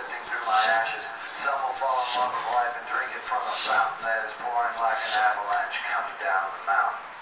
sifting through my ashes. Some will fall in love with life and drink it from a fountain that is pouring like an avalanche coming down the mountain.